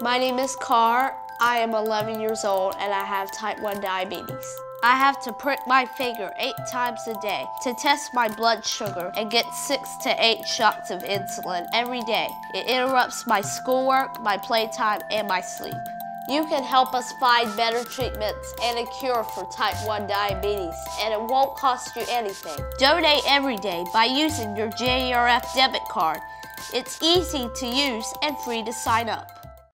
My name is Carr. I am 11 years old and I have type 1 diabetes. I have to prick my finger 8 times a day to test my blood sugar and get 6 to 8 shots of insulin every day. It interrupts my schoolwork, my playtime, and my sleep. You can help us find better treatments and a cure for type 1 diabetes, and it won't cost you anything. Donate every day by using your JDRF Debit card. It's easy to use and free to sign up.